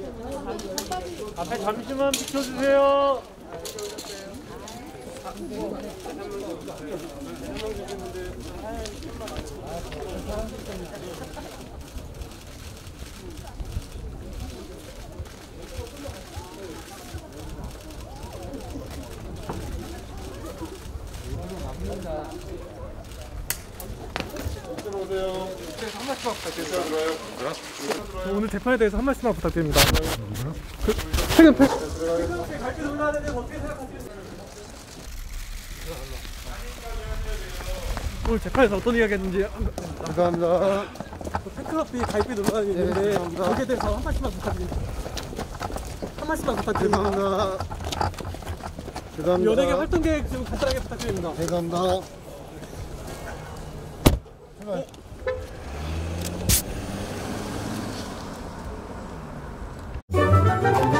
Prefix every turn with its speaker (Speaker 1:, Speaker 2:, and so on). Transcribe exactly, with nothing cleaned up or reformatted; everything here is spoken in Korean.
Speaker 1: 앞에 잠시만 비켜주세요.
Speaker 2: 들어오세요. 한 말씀만 부탁드려요.
Speaker 1: 오늘 재판에 대해서 한 말씀만 부탁드립니다. 그, 최근 패... 오늘 재판에서 어떤 이야기 했는지
Speaker 2: 감사합니다.
Speaker 1: 팬클럽비 가입비 논란이 있는데
Speaker 2: 네,
Speaker 1: 거기에 대해서 한 말씀만 부탁드립니다. 한 말씀만 부탁드립니다.
Speaker 2: 감사합니다. 감사합니다.
Speaker 1: 연예계 활동 계획 좀 간단하게 부탁드립니다.
Speaker 2: 감사합니다. 제발.
Speaker 1: 어?